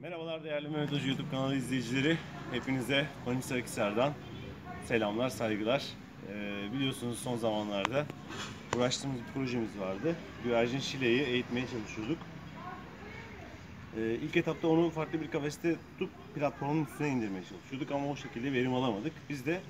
Merhabalar değerli Mehmet Hoca YouTube kanalı izleyicileri. Hepinize Manisa Akhisar'dan selamlar, saygılar. Biliyorsunuz son zamanlarda uğraştığımız bir projemiz vardı. Güvercin şileyi eğitmeye çalışıyorduk. İlk etapta onu farklı bir kafeste tutup platformun üstüne indirmeye çalışıyorduk ama o şekilde verim alamadık. Biz de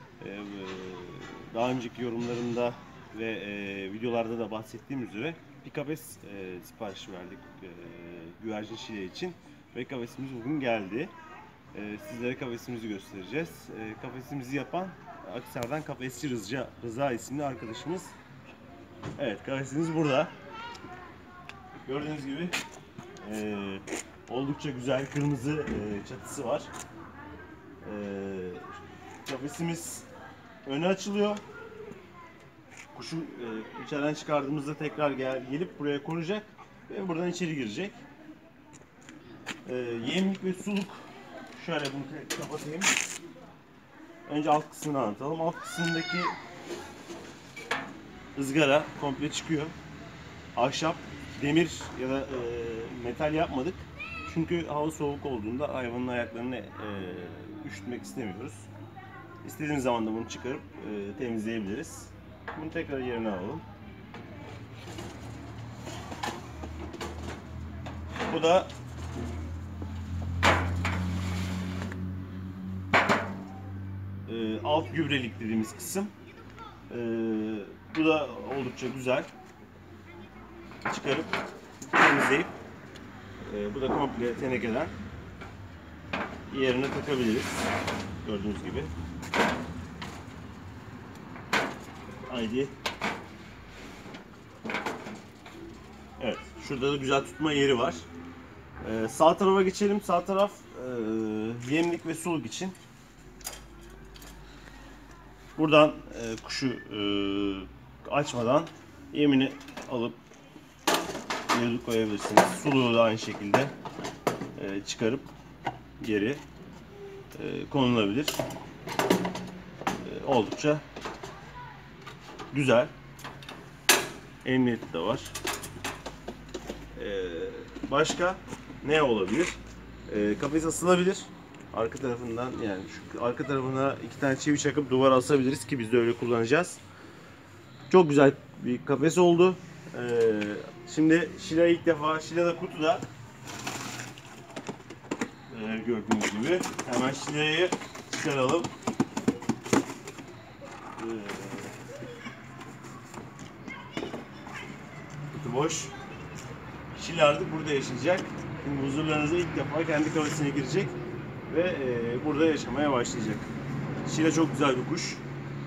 daha önceki yorumlarımda ve videolarda da bahsettiğim üzere bir kafes siparişi verdik güvercin şile için ve kafesimiz bugün geldi. Sizlere kafesimizi göstereceğiz. Kafesimizi yapan Akhisar'dan Kafesçi Rıza isimli arkadaşımız. Evet, kafesimiz burada. Gördüğünüz gibi oldukça güzel kırmızı çatısı var. Kafesimiz öne açılıyor. Kuşu içeriden çıkardığımızda tekrar gelip buraya konacak ve buradan içeri girecek. Yemlik ve suluk, şöyle bunu kapatayım. Önce alt kısmını anlatalım. Alt kısmındaki ızgara komple çıkıyor. Ahşap, demir ya da metal yapmadık. Çünkü hava soğuk olduğunda hayvanın ayaklarını üşütmek istemiyoruz. İstediğimiz zaman da bunu çıkarıp temizleyebiliriz. Bunu tekrar yerine alalım. Bu da alt gübrelik dediğimiz kısım. Bu da oldukça güzel. Çıkarıp temizleyip bu da komple tenekeden yerine takabiliriz. Gördüğünüz gibi. Haydi. Evet. Şurada da güzel tutma yeri var. Sağ tarafa geçelim. Sağ taraf yemlik ve suluk için. Buradan kuşu açmadan yemini alıp yere koyabilirsiniz. Suluğu da aynı şekilde çıkarıp geri konulabilir. Oldukça güzel. Emniyeti de var. Başka ne olabilir? Kafes asılabilir. Arka tarafından, yani şu arka tarafına iki tane çivi çakıp duvara asabiliriz ki biz de öyle kullanacağız. Çok güzel bir kafes oldu. Şimdi Şila ilk defa, Şila'da kutuda gördüğünüz gibi. Hemen Şila'yı çıkaralım. Kutu boş. Şila artık burada yaşayacak. Şimdi huzurlarınıza ilk defa kendi kafesine girecek ve burada yaşamaya başlayacak. Şila çok güzel bir kuş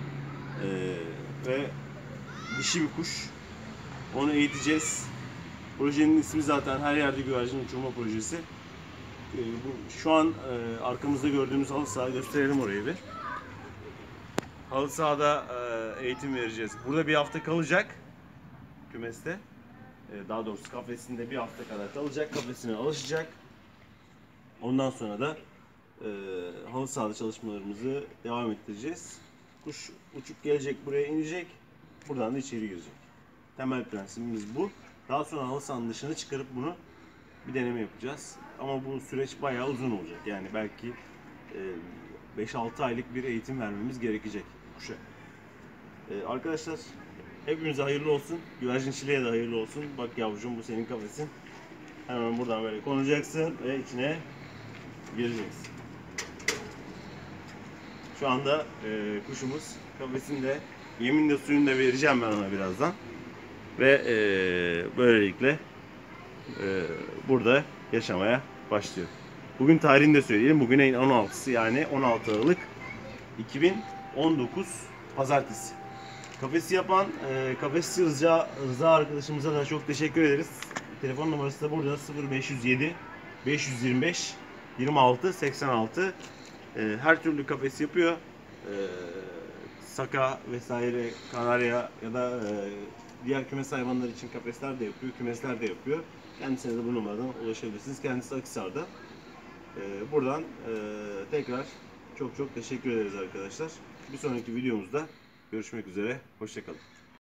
ve dişi bir kuş. Onu eğiteceğiz. Projenin ismi zaten Her Yerde Güvercin Uçurma Projesi. Şu an arkamızda gördüğümüz halı saha, gösterelim orayı bir. Halı sahada eğitim vereceğiz. Burada bir hafta kalacak kümeste. Daha doğrusu kafesinde bir hafta kadar kalacak. Kafesine alışacak. Ondan sonra da halı sahada çalışmalarımızı devam ettireceğiz. Kuş uçup gelecek, buraya inecek. Buradan da içeri girecek. Temel prensibimiz bu. Daha sonra halı sahanın dışına çıkarıp bunu bir deneme yapacağız. Ama bu süreç bayağı uzun olacak. Yani belki 5-6 aylık bir eğitim vermemiz gerekecek kuşa. Arkadaşlar, hepimize hayırlı olsun. Güvercin şileye de hayırlı olsun. Bak yavrucuğum, bu senin kafesin. Hemen buradan böyle konacaksın ve içine gireceksin. Şu anda kuşumuz kafesinde, yemin de suyunu da vereceğim ben ona birazdan. Ve böylelikle burada yaşamaya başlıyor. Bugün tarihini de söyleyelim. Bugün ayın 16'sı, yani 16 Aralık 2019 Pazartesi. Kafesi yapan Kafesçi Rıza arkadaşımıza da çok teşekkür ederiz. Telefon numarası da burada: 0507 525 26 86. Her türlü kafes yapıyor. Saka vesaire, kanarya ya da diğer kümes hayvanları için kafesler de yapıyor, kümesler de yapıyor. Kendisine de bu numaradan ulaşabilirsiniz. Kendisi Akhisar'da. Buradan tekrar çok teşekkür ederiz arkadaşlar. Bir sonraki videomuzda görüşmek üzere. Hoşça kalın.